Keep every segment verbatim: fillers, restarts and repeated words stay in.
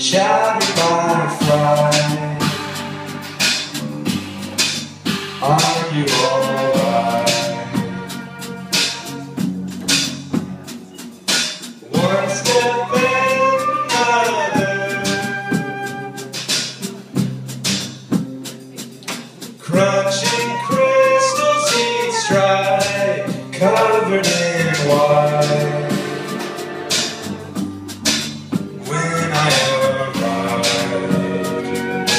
shattered by fright. Are you alright? One step another, crunching crystals each stride, covered in white. When I arrived,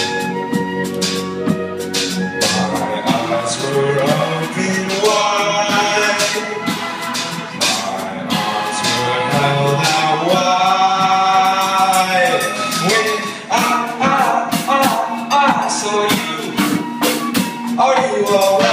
my eyes were open wide, my arms were held out wide. When I, I, I, I saw you, are you alright?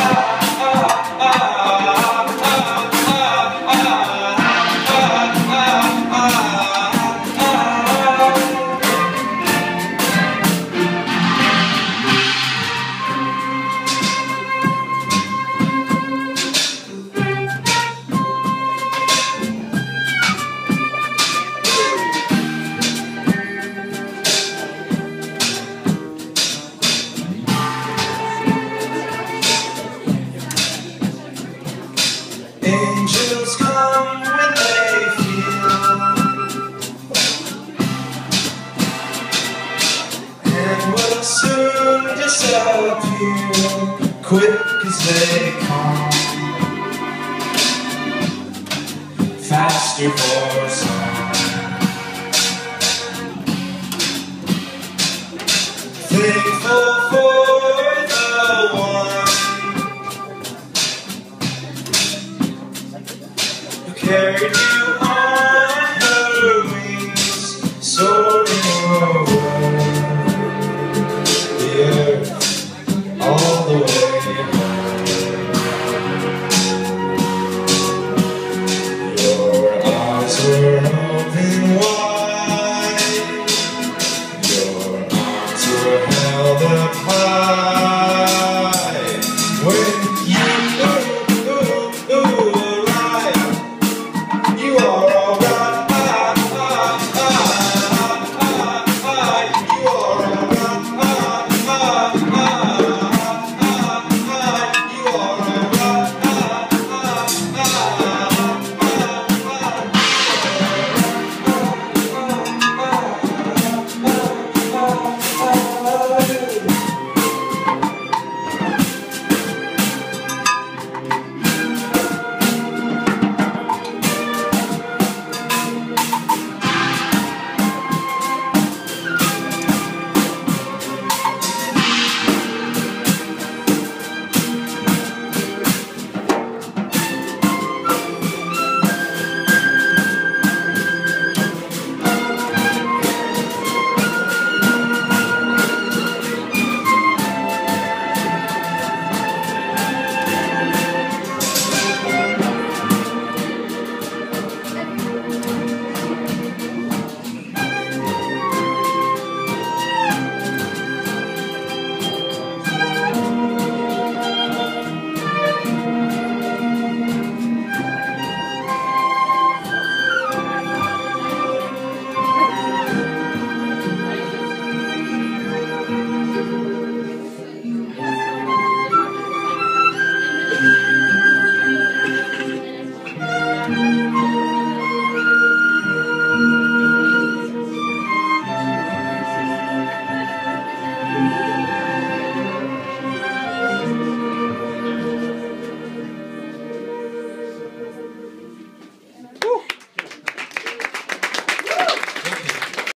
Angels come when they feel, and will soon disappear, quick as they come, faster for some. Thankful for the one carried you on her wings, soaring over the earth, all the way home. Your eyes were open wide, your arms were held up